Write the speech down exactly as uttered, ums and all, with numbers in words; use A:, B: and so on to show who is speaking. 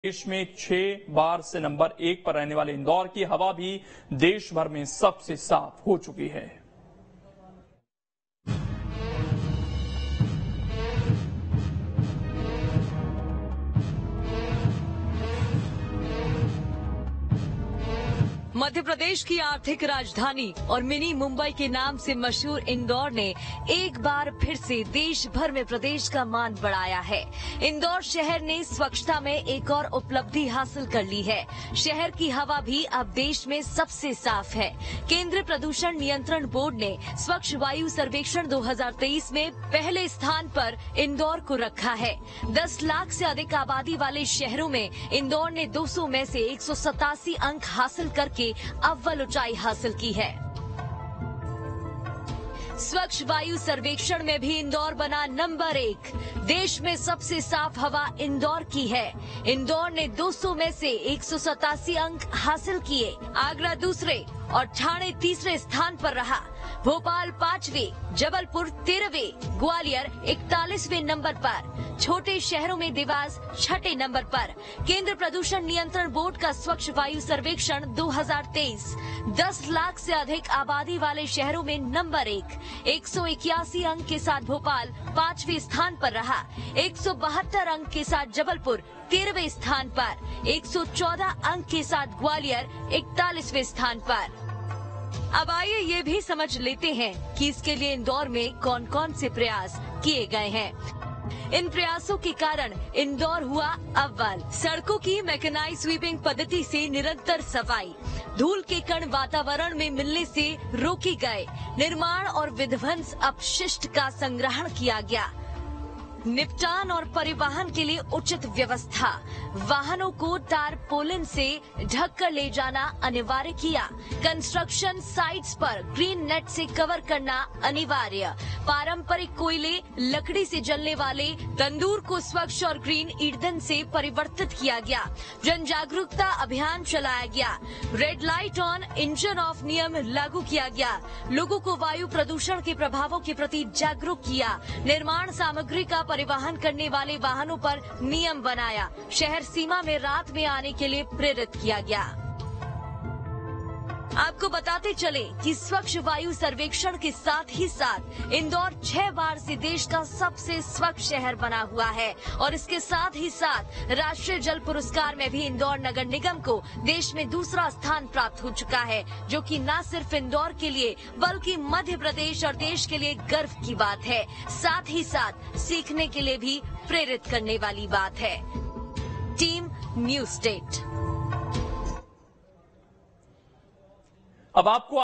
A: देश में छह बार से नंबर एक पर रहने वाले इंदौर की हवा भी देश भर में सबसे साफ हो चुकी है।
B: मध्य प्रदेश की आर्थिक राजधानी और मिनी मुंबई के नाम से मशहूर इंदौर ने एक बार फिर से देश भर में प्रदेश का मान बढ़ाया है। इंदौर शहर ने स्वच्छता में एक और उपलब्धि हासिल कर ली है। शहर की हवा भी अब देश में सबसे साफ है। केंद्रीय प्रदूषण नियंत्रण बोर्ड ने स्वच्छ वायु सर्वेक्षण दो हज़ार तेईस में पहले स्थान पर इंदौर को रखा है। दस लाख से अधिक आबादी वाले शहरों में इंदौर ने दो सौ में से एक सौ सतासी अंक हासिल करके अव्वल ऊंचाई हासिल की है। स्वच्छ वायु सर्वेक्षण में भी इंदौर बना नंबर एक। देश में सबसे साफ हवा इंदौर की है। इंदौर ने दो सौ में से एक सौ सतासी अंक हासिल किए। आगरा दूसरे और ठाणे तीसरे स्थान पर रहा। भोपाल पांचवें, जबलपुर तेरहवें, ग्वालियर इकतालीसवें नंबर पर। छोटे शहरों में देवास छठे नंबर पर। केंद्र प्रदूषण नियंत्रण बोर्ड का स्वच्छ वायु सर्वेक्षण दो हज़ार तेईस दस लाख से अधिक आबादी वाले शहरों में नंबर एक। एक सौ इक्यासी अंक के साथ भोपाल पांचवें स्थान पर रहा। एक सौ बहत्तर अंक के साथ जबलपुर तेरहवें स्थान पर। एक सौ चौदह अंक के साथ ग्वालियर इकतालीसवें स्थान पर। अब आइए ये भी समझ लेते हैं कि इसके लिए इंदौर में कौन कौन से प्रयास किए गए हैं। इन प्रयासों के कारण इंदौर हुआ अव्वल। सड़कों की मैकेनाइज स्वीपिंग पद्धति से निरंतर सफाई, धूल के कण वातावरण में मिलने से रोके गए। निर्माण और विध्वंस अपशिष्ट का संग्रहण किया गया। निपटान और परिवहन के लिए उचित व्यवस्था। वाहनों को टारपोलिन से ढक कर ले जाना अनिवार्य किया। कंस्ट्रक्शन साइट्स पर ग्रीन नेट से कवर करना अनिवार्य। पारंपरिक कोयले, लकड़ी से जलने वाले तंदूर को स्वच्छ और ग्रीन ईंधन से परिवर्तित किया गया। जन जागरूकता अभियान चलाया गया। Red light on, engine off नियम लागू किया गया। लोगों को वायु प्रदूषण के प्रभावों के प्रति जागरूक किया। निर्माण सामग्री का परिवहन करने वाले वाहनों पर नियम बनाया। शहर सीमा में रात में आने के लिए प्रेरित किया गया। आपको बताते चले कि स्वच्छ वायु सर्वेक्षण के साथ ही साथ इंदौर छह बार से देश का सबसे स्वच्छ शहर बना हुआ है और इसके साथ ही साथ राष्ट्रीय जल पुरस्कार में भी इंदौर नगर निगम को देश में दूसरा स्थान प्राप्त हो चुका है, जो कि न सिर्फ इंदौर के लिए बल्कि मध्य प्रदेश और देश के लिए गर्व की बात है, साथ ही साथ सीखने के लिए भी प्रेरित करने वाली बात है। Team news state.
A: अब आपको